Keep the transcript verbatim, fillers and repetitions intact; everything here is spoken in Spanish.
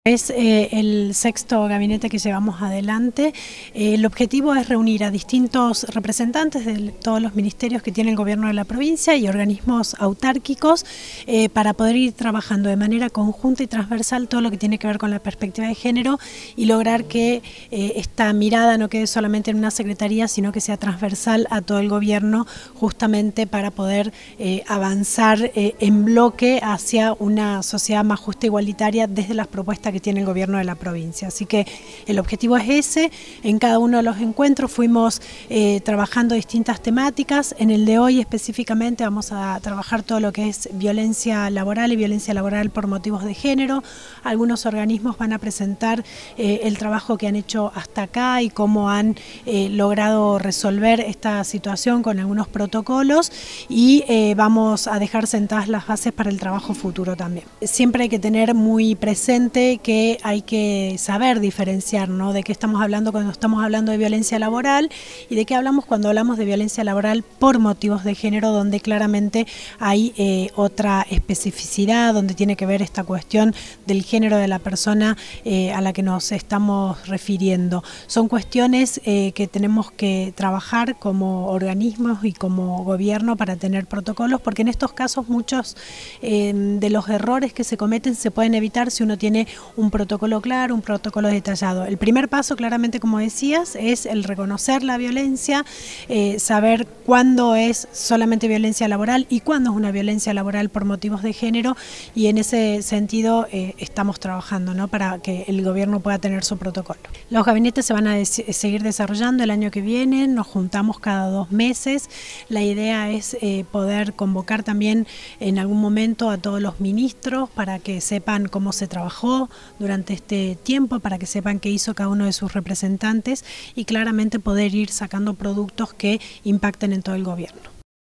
Es eh, el sexto gabinete que llevamos adelante. Eh, el objetivo es reunir a distintos representantes de todos los ministerios que tiene el gobierno de la provincia y organismos autárquicos eh, para poder ir trabajando de manera conjunta y transversal todo lo que tiene que ver con la perspectiva de género y lograr que eh, esta mirada no quede solamente en una secretaría, sino que sea transversal a todo el gobierno, justamente para poder eh, avanzar eh, en bloque hacia una sociedad más justa e igualitaria desde las propuestas que tiene el gobierno de la provincia. Así que el objetivo es ese. En cada uno de los encuentros fuimos eh, trabajando distintas temáticas. En el de hoy específicamente vamos a trabajar todo lo que es violencia laboral y violencia laboral por motivos de género. Algunos organismos van a presentar eh, el trabajo que han hecho hasta acá y cómo han eh, logrado resolver esta situación con algunos protocolos, y eh, vamos a dejar sentadas las bases para el trabajo futuro también. Siempre hay que tener muy presente que hay que saber diferenciar, ¿no?, de qué estamos hablando cuando estamos hablando de violencia laboral y de qué hablamos cuando hablamos de violencia laboral por motivos de género, donde claramente hay eh, otra especificidad, donde tiene que ver esta cuestión del género de la persona eh, a la que nos estamos refiriendo. Son cuestiones eh, que tenemos que trabajar como organismos y como gobierno para tener protocolos, porque en estos casos muchos eh, de los errores que se cometen se pueden evitar si uno tiene un protocolo claro, un protocolo detallado. El primer paso, claramente, como decías, es el reconocer la violencia, eh, saber cuándo es solamente violencia laboral y cuándo es una violencia laboral por motivos de género, y en ese sentido eh, estamos trabajando, ¿no?, para que el gobierno pueda tener su protocolo. Los gabinetes se van a seguir desarrollando el año que viene, nos juntamos cada dos meses. La idea es eh, poder convocar también en algún momento a todos los ministros para que sepan cómo se trabajó durante este tiempo, para que sepan qué hizo cada uno de sus representantes y claramente poder ir sacando productos que impacten en todo el gobierno.